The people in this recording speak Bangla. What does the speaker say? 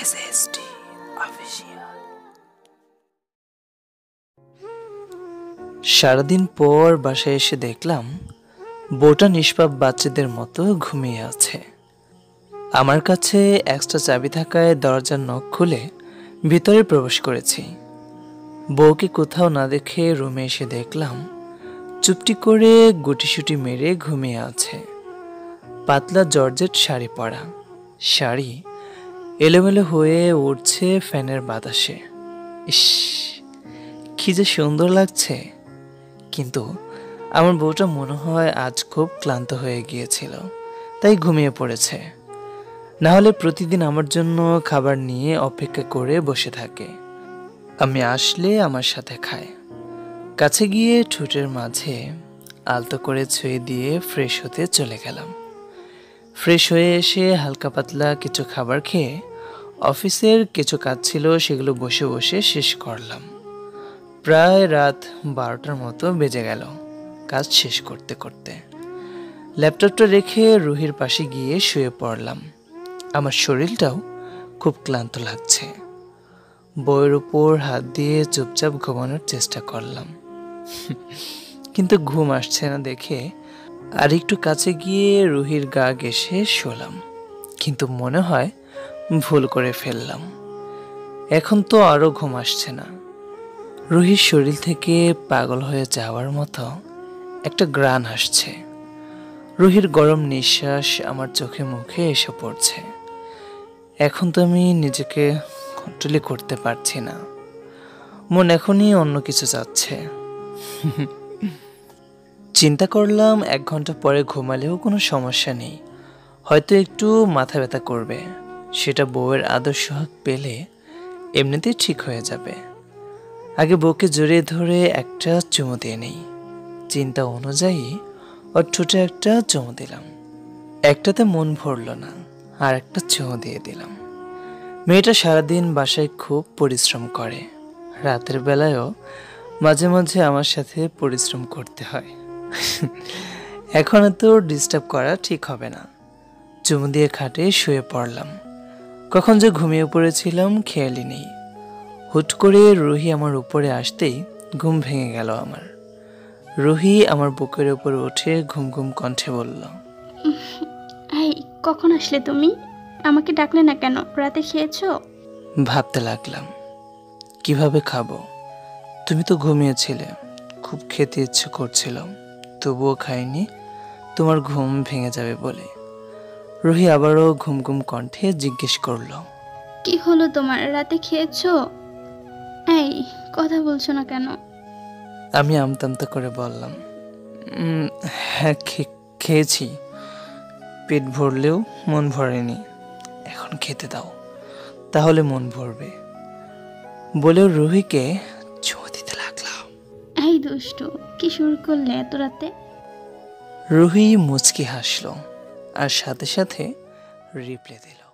SSD official. সারাদিন পর বাসায় এসে দেখলাম বউটা নিষ্পাপ বাচ্চাদের মতো ঘুমিয়ে আছে। আমার কাছে এক্সট্রা চাবি থাকায় দরজার নখ খুলে ভিতরে প্রবেশ করেছি। বউকে কোথাও না দেখে রুমে এসে দেখলাম চুপটি করে গুটিসুটি মেরে ঘুমিয়ে আছে। পাতলা জর্জেট শাড়ি পরা, শাড়ি এলোমেলো হয়ে উঠছে ফ্যানের বাতাসে। ইস, কি যে সুন্দর লাগছে। কিন্তু আমার বউটা মনে হয় আজ খুব ক্লান্ত হয়ে গিয়েছিল, তাই ঘুমিয়ে পড়েছে। না হলে প্রতিদিন আমার জন্য খাবার নিয়ে অপেক্ষা করে বসে থাকে। আমি আসলে আমার সাথে খায়। কাছে গিয়ে ঠোঁটের মাঝে আলতো করে ছুঁয়ে দিয়ে ফ্রেশ হতে চলে গেলাম। ফ্রেশ হয়ে এসে হালকা পাতলা কিছু খাবার খেয়ে অফিসের কিছু কাজ ছিল, সেগুলো বসে বসে শেষ করলাম। প্রায় রাত 12টার মতো বেজে গেল কাজ শেষ করতে করতে। ল্যাপটপটা রেখে রুহির পাশে গিয়ে শুয়ে পড়লাম। আমার শরীরটাও খুব ক্লান্ত লাগছে। বইয়ের উপর হাত দিয়ে চুপচাপ ঘুমানোর চেষ্টা করলাম, কিন্তু ঘুম আসছে না দেখে আর একটু কাছে গিয়ে রুহির গা ঘেঁষে শোলাম, কিন্তু মনে হয় ভুল করে ফেললাম। এখন তো আরো ঘুম আসছে না। রুহির শরীর থেকে পাগল হয়ে যাওয়ার মতো একটা ঘ্রাণ আসছে। রুহির গরম নিঃশ্বাস আমার চোখে মুখে এসে পড়ছে। এখন তো আমি নিজেকে কন্ট্রোলই করতে পারছি না। মন এখনই অন্য কিছু চাচ্ছে। চিন্তা করলাম 1 ঘন্টা পরে ঘুমালেও কোনো সমস্যা নেই, হয়তো একটু মাথা ব্যথা করবে, সেটা বউয়ের আদর সোহাগ পেলে এমনিতেই ঠিক হয়ে যাবে। আগে বউকে জড়িয়ে ধরে একটা চুমু দিয়ে নেই। চিন্তা অনুযায়ী ওর ঠোঁটে একটা চুমু দিলাম। একটাতে মন ভরল না, আর একটা চুমু দিয়ে দিলাম। মেয়েটা সারাদিন বাসায় খুব পরিশ্রম করে, রাতের বেলায়ও মাঝে মাঝে আমার সাথে পরিশ্রম করতে হয়। এখন তো ডিস্টার্ব করা ঠিক হবে না। চুমু দিয়ে খাটে শুয়ে পড়লাম। কখন যে ঘুমিয়ে পড়েছিলাম খেয়ালই নেই। হুট করে রুহি আমার উপরে আসতেই ঘুম ভেঙে গেল আমার। রুহি আমার বুকের উপর উঠে ঘুম ঘুম কণ্ঠে বলল, এই কখন আসলে তুমি? আমাকে ডাকলে না কেন? রাতে খেয়েছো? ভাবতে লাগলাম কিভাবে খাবো। তুমি তো ঘুমিয়েছিলে, খুব খেতে ইচ্ছে করছিল, তবুও খাইনি তোমার ঘুম ভেঙে যাবে বলে। রুহি আবারও ঘুম ঘুম কণ্ঠে জিজ্ঞেস করলো, কি হলো তোমার? রাতে খেয়েছো? এই কথা বলছো না কেন? আমি আমতামতা করে বললাম, হ্যাঁ খেয়েছি, পেট ভরলেও মন ভরেনি, এখন খেতে দাও, তাহলে মন ভরবে বলেও রুহিকে চুমু দিতে লাগলাম। এই দুষ্টু, কি শুরু করলে এত রাতে? রুহি মুচকি হাসলো আর সাথে সাথে রিপ্লাই দিল।